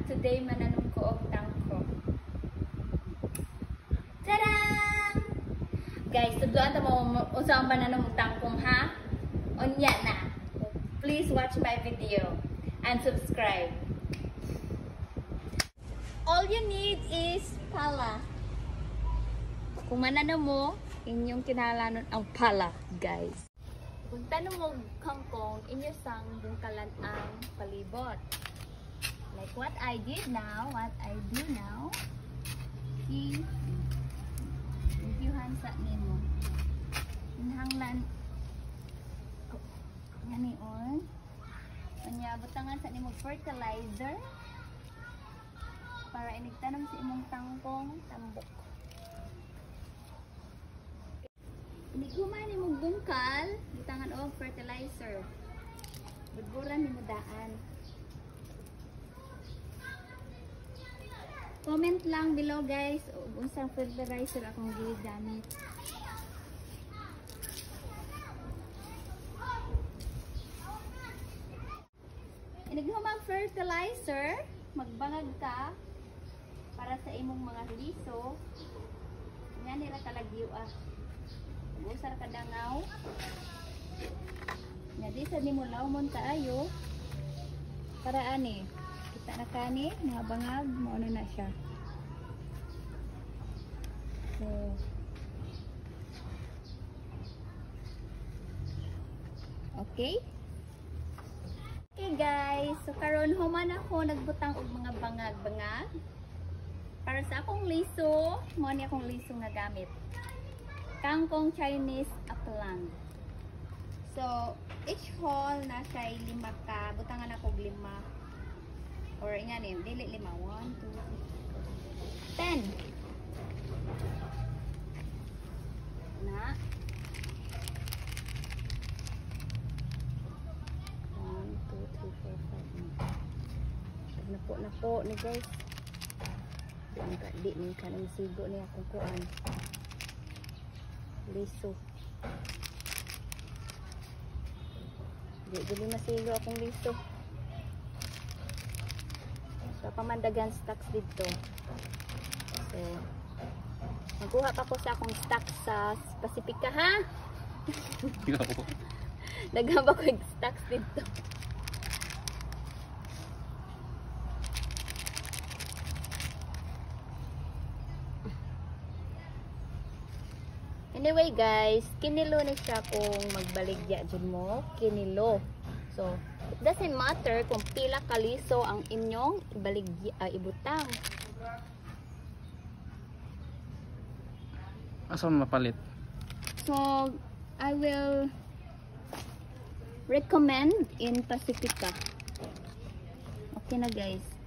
today mananong ko og tangko. Tadam! Guys, tudloan ta mo usa ang mananong tangkong ha. Unya na. Please watch my video and subscribe. All you need is pala. Kung mananong mo, inyong kinahanglanon ang pala, guys. Kung tanong mo kangkong, inyo sang bungkalan ang palibot. Like what I do now, reviewhan sa nimo. Inhanglan, yani on. Kanya butangan sa nimo fertilizer para inigtanom sa imong tangkong tambok. Iniguman nimo bungkal, butangan og fertilizer. Budburan nimo daan. Comment lang below guys kung unsang fertilizer akong gigamit. Inaghumang fertilizer, magbangag ka para sa imong mga liso. Nga nila kalagyo Usar ka dangaw. Nga di sa nimo lawmon kaayo. Para ani kita na kani, mga bangag, mauna na siya. So, okay? Okay guys, so karon human ako nagbutang og mga bangag-bangag. Para sa akong liso, mo ni akong liso nga gamit. Kangkong Chinese Upland. So, each hole na siya 5 ka, butangan ako 5. Or nga ni, dili 5. 1, 2, 3, 4, 5, 10. Na. 1, 2, 3, 4, 5. Napo ni guys. Di ni kanang sigo ni akong kuan. Liso. Dili masilo akong liso. So, pamandagan stocks dito. So, magkuha pa ko sa akong stocks sa Pacifica, ha? Nagamba ko yung stocks dito. Anyway guys, kinilo na siya kung magbaligya dyan mo. Kinilo. So, it doesn't matter kung pila kaliso ang inyong ibutang. Asa mo mapalit? So, I will recommend in Pacifica. Okay na guys.